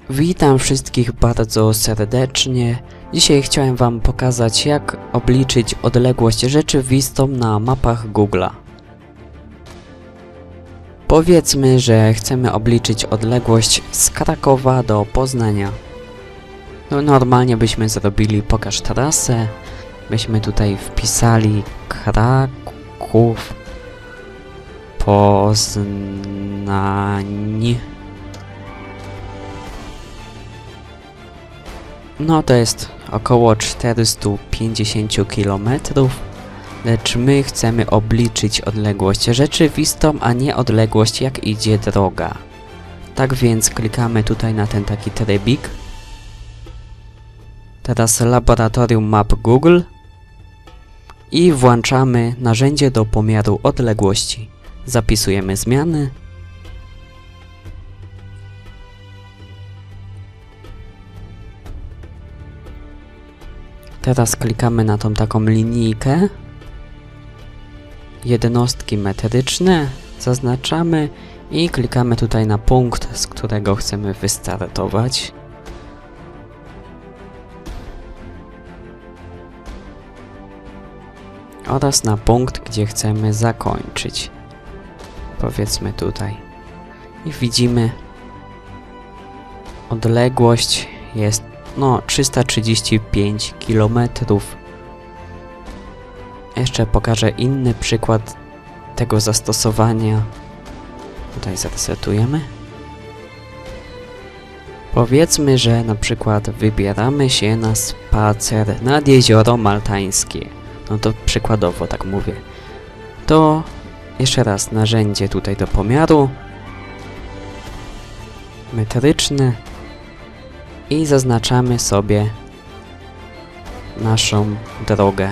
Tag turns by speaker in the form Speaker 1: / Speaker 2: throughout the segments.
Speaker 1: Witam wszystkich bardzo serdecznie. Dzisiaj chciałem wam pokazać, jak obliczyć odległość rzeczywistą na mapach Google'a. Powiedzmy, że chcemy obliczyć odległość z Krakowa do Poznania. No, normalnie byśmy zrobili pokaż trasę. Byśmy tutaj wpisali Kraków, Poznań. No to jest około 450 km, lecz my chcemy obliczyć odległość rzeczywistą, a nie odległość jak idzie droga. Tak więc klikamy tutaj na ten taki trybik. Teraz Laboratorium Map Google i włączamy narzędzie do pomiaru odległości. Zapisujemy zmiany. Teraz klikamy na tą taką linijkę. Jednostki metryczne zaznaczamy i klikamy tutaj na punkt, z którego chcemy wystartować. Oraz na punkt, gdzie chcemy zakończyć. Powiedzmy tutaj. I widzimy, odległość jest 335 km. Jeszcze pokażę inny przykład tego zastosowania. Tutaj zresetujemy. Powiedzmy, że na przykład wybieramy się na spacer nad Jezioro Maltańskie. No to przykładowo tak mówię. To jeszcze raz narzędzie tutaj do pomiaru. Metryczne. I zaznaczamy sobie naszą drogę.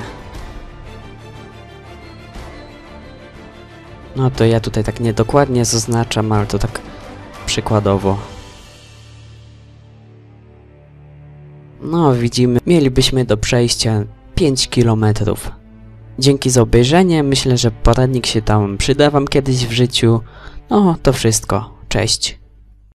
Speaker 1: No to ja tutaj tak niedokładnie zaznaczam, ale to tak przykładowo. No widzimy, mielibyśmy do przejścia 5 km. Dzięki za obejrzenie, myślę, że poradnik się tam przyda wam kiedyś w życiu. No to wszystko, cześć.